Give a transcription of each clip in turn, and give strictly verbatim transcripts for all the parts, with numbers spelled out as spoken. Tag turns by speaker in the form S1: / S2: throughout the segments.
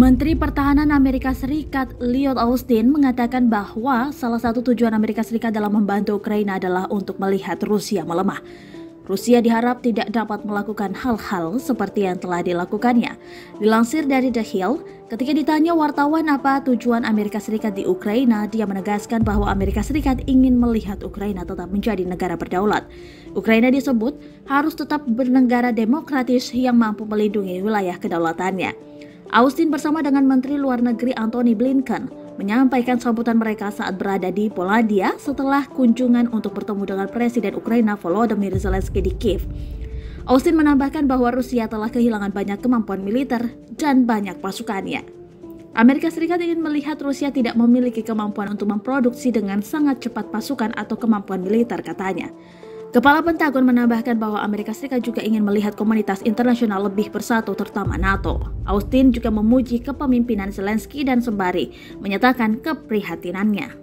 S1: Menteri Pertahanan Amerika Serikat Lloyd Austin mengatakan bahwa salah satu tujuan Amerika Serikat dalam membantu Ukraina adalah untuk melihat Rusia melemah. Rusia diharap tidak dapat melakukan hal-hal seperti yang telah dilakukannya. Dilansir dari The Hill, ketika ditanya wartawan apa tujuan Amerika Serikat di Ukraina, dia menegaskan bahwa Amerika Serikat ingin melihat Ukraina tetap menjadi negara berdaulat. Ukraina disebut harus tetap bernegara demokratis yang mampu melindungi wilayah kedaulatannya. Austin bersama dengan Menteri Luar Negeri Antony Blinken menyampaikan sambutan mereka saat berada di Polandia setelah kunjungan untuk bertemu dengan Presiden Ukraina Volodymyr Zelensky di Kiev. Austin menambahkan bahwa Rusia telah kehilangan banyak kemampuan militer dan banyak pasukannya. Amerika Serikat ingin melihat Rusia tidak memiliki kemampuan untuk memproduksi dengan sangat cepat pasukan atau kemampuan militer, katanya. Kepala Pentagon menambahkan bahwa Amerika Serikat juga ingin melihat komunitas internasional lebih bersatu, terutama NATO. Austin juga memuji kepemimpinan Zelensky dan sembari menyatakan keprihatinannya.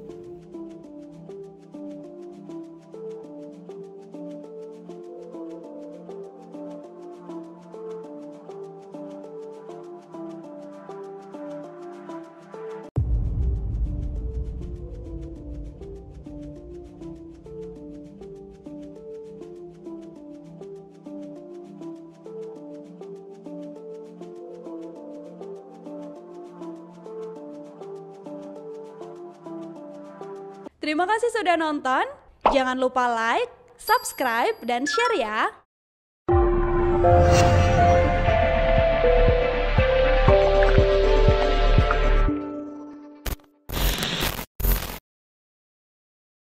S2: Terima kasih sudah nonton. Jangan lupa like, subscribe, dan share ya.